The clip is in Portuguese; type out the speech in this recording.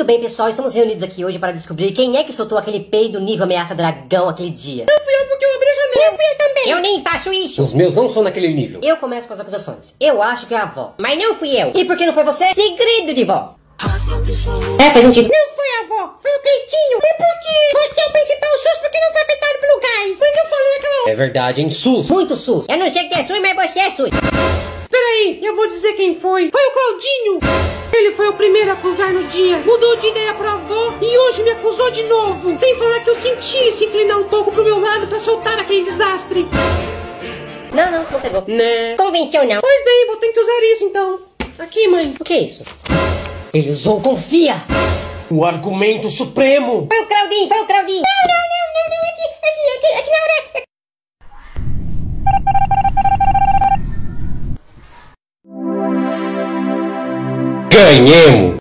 Muito bem, pessoal, estamos reunidos aqui hoje para descobrir quem é que soltou aquele peido nível ameaça dragão aquele dia. Não fui eu porque eu abri a janela. Eu fui eu também. Eu nem faço isso. Os meus não são naquele nível. Eu começo com as acusações. Eu acho que é a avó. Mas não fui eu. E por que não foi você? Segredo de vó. É, faz sentido. Não foi a avó, foi o Cleitinho. Mas por quê? Você é o principal SUS porque não foi afetado pelo gás. Mas eu falei aquela... É verdade, hein? SUS. Muito SUS. Eu não sei que é SUS, mas você é SUS. Peraí, eu vou dizer quem foi. Foi o Claudinho. Ele foi o primeiro a acusar no dia. Mudou de ideia pra avó e hoje me acusou de novo. Sem falar que eu senti ele se inclinar um pouco pro meu lado pra soltar aquele desastre. Não pegou. Né? Convenceu não. Pois bem, vou ter que usar isso então. Aqui, mãe. O que é isso? Ele usou confia. O argumento supremo. Foi o Claudinho, foi o Claudinho. Não, aqui na hora... Ganhemos.